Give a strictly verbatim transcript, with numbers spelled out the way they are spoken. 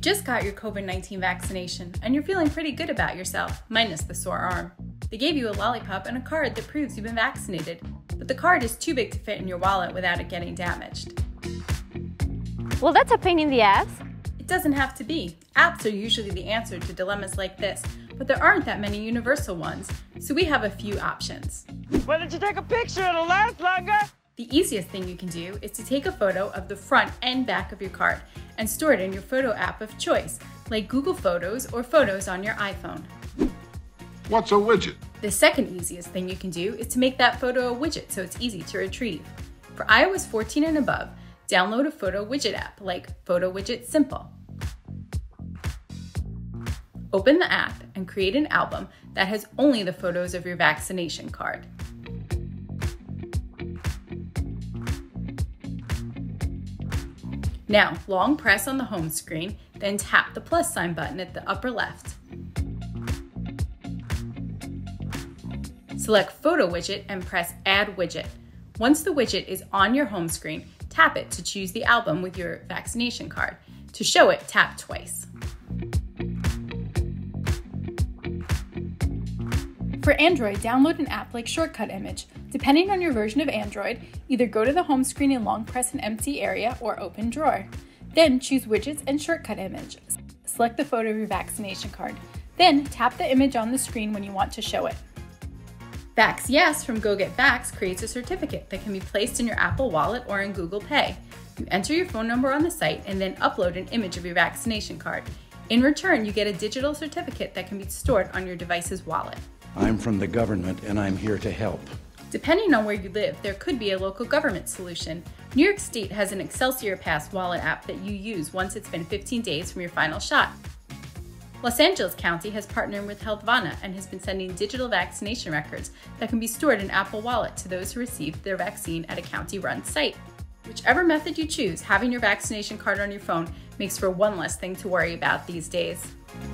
just got your COVID nineteen vaccination and you're feeling pretty good about yourself, minus the sore arm. They gave you a lollipop and a card that proves you've been vaccinated, but the card is too big to fit in your wallet without it getting damaged. Well, that's a pain in the ass. It doesn't have to be. Apps are usually the answer to dilemmas like this, but there aren't that many universal ones, so we have a few options. Why don't you take a picture? It'll last longer. The easiest thing you can do is to take a photo of the front and back of your card and store it in your photo app of choice, like Google Photos or Photos on your iPhone. What's a widget? The second easiest thing you can do is to make that photo a widget so it's easy to retrieve. For i O S fourteen and above, download a photo widget app like Photo Widget Simple. Open the app and create an album that has only the photos of your vaccination card. Now, long press on the home screen, then tap the plus sign button at the upper left. Select Photo Widget and press Add Widget. Once the widget is on your home screen, tap it to choose the album with your vaccination card. To show it, tap twice. For Android, download an app like Shortcut Image. Depending on your version of Android, either go to the home screen and long press an empty area or open drawer. Then choose Widgets and Shortcut Image. Select the photo of your vaccination card. Then tap the image on the screen when you want to show it. Vax Yes from Go Get Vax creates a certificate that can be placed in your Apple Wallet or in Google Pay. You enter your phone number on the site and then upload an image of your vaccination card. In return, you get a digital certificate that can be stored on your device's wallet. I'm from the government and I'm here to help. Depending on where you live, there could be a local government solution. New York State has an Excelsior Pass wallet app that you use once it's been fifteen days from your final shot. Los Angeles County has partnered with Healthvana and has been sending digital vaccination records that can be stored in Apple Wallet to those who received their vaccine at a county-run site. Whichever method you choose, having your vaccination card on your phone makes for one less thing to worry about these days.